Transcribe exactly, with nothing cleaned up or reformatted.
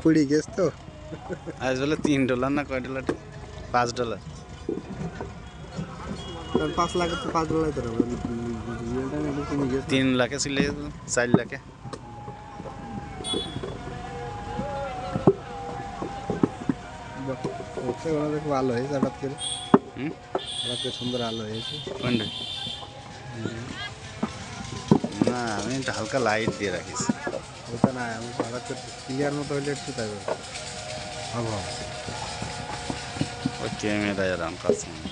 পুড়ি গেছ তো আজ বলে তিন ডলার না কয় ডলার পাঁচ ডলার পাঁচ লাখ তো পাঁচ ডলার তো তিন লাখে ছিল চার লাখে খুব আলো হয়েছে হঠাৎ করে হুম হঠাৎ করে সুন্দর আলো হয়েছে কোনটা না আমি একটু হালকা লাইট দিয়ে রাখিস ওটা না আমি হঠাৎ করে ক্লিয়ার মতো হইলে একটু তাই হবো ওই ক্যামেরা এরকম কাছে